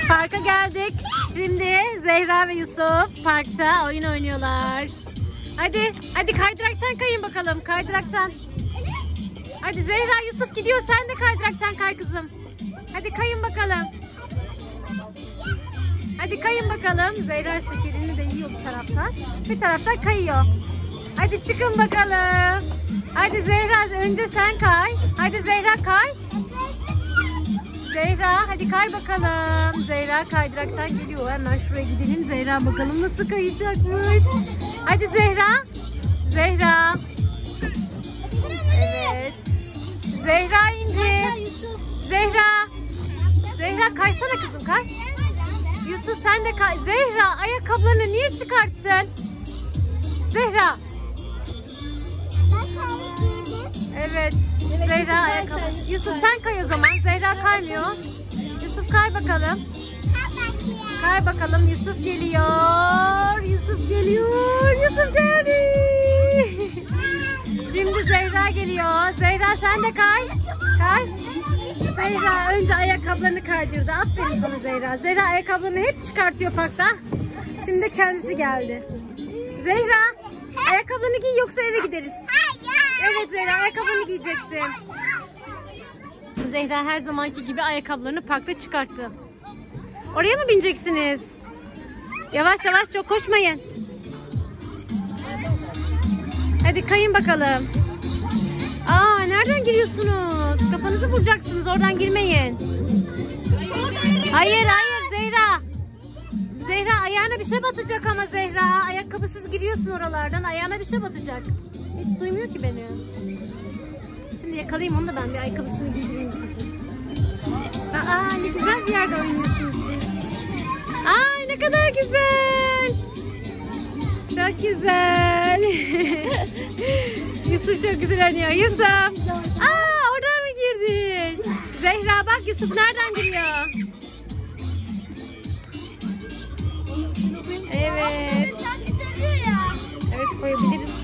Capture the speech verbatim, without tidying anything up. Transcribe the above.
Parka geldik. Şimdi Zehra ve Yusuf parkta oyun oynuyorlar. Hadi, hadi kaydıraktan kayın bakalım. Kaydıraktan. Hadi Zehra, Yusuf gidiyor. Sen de kaydıraktan kay kızım. Hadi kayın bakalım. Hadi kayın bakalım. Zehra şekerini de yiyor bu taraftan. Bir taraftan kayıyor. Hadi çıkın bakalım. Hadi Zehra, önce sen kay. Hadi Zehra kay. Zehra hadi kay bakalım. Zehra kaydıraktan geliyor. Hemen şuraya gidelim. Zehra bakalım nasıl kayacakmış. Hadi Zehra. Zehra. Evet. Zehra İnci. Zehra. Zehra kaysana kızım, kay. Yusuf sen de kay. Zehra ayakkabılarını niye çıkarttın? Zehra. Evet. Zehra ayakkabı. Yusuf sen kay o zaman. Zehra kaymıyor. Yusuf kay bakalım. Kay bakalım. Yusuf geliyor. Yusuf geliyor. Yusuf geldi. Şimdi Zehra geliyor. Zehra sen de kay. Kay. Zehra önce ayakkabılarını kaydırdı. Aferin sana Zehra. Zehra ayakkabılarını hep çıkartıyor parkta. Şimdi kendisi geldi. Zehra ayakkabılarını giy yoksa eve gideriz. Evet Zehra ayakkabılarını giyeceksin. Zehra her zamanki gibi ayakkabılarını parkta çıkarttı. Oraya mı bineceksiniz? Yavaş yavaş, çok koşmayın. Hadi kayın bakalım. Aa, nereden giriyorsunuz? Kafanızı vuracaksınız, oradan girmeyin. Hayır hayır Zehra. Zehra ayağına bir şey batacak ama Zehra. Ayakkabısız giriyorsun oralardan, ayağına bir şey batacak. Hiç duymuyor ki beni. Şimdi yakalayayım onu da ben, bir ayakkabısını giydireyim size. Aa, ne güzel bir yerde oynuyorsunuz siz. Ay ne kadar güzel. Çok güzel. Yusuf çok güzel oynuyor. Yusuf. Aa, oradan mı girdin? Zehra bak, Yusuf nereden giriyor? Evet. Evet, koyabiliriz.